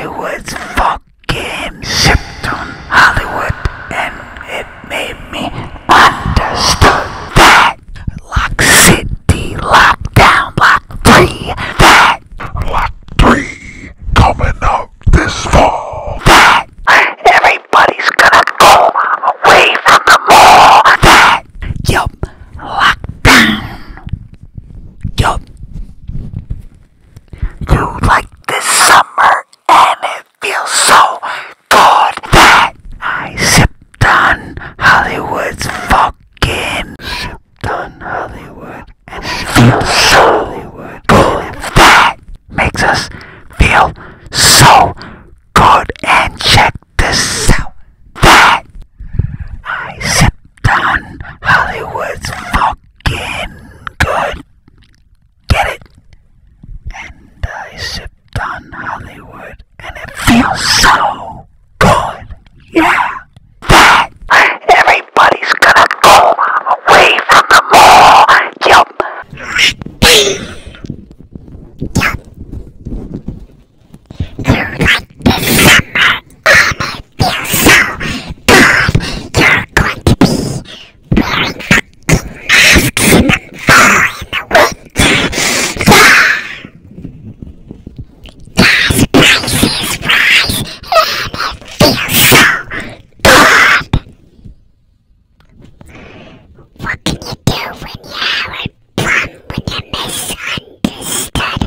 Hollywood's fucking sipped on Hollywood, and it made me understood that Lock City, Lockdown, Lock 3, that Lock 3 coming up this fall, that everybody's gonna go away from the mall, that yup, lockdown, yup. You like this summer and it feels so good that I sipped on Hollywood's fucking sipped on Hollywood and it feels so good. If that makes us feel so good, and check this out, that I sipped on Hollywood's fucking good. Get it? And I sipped on Hollywood and it feels so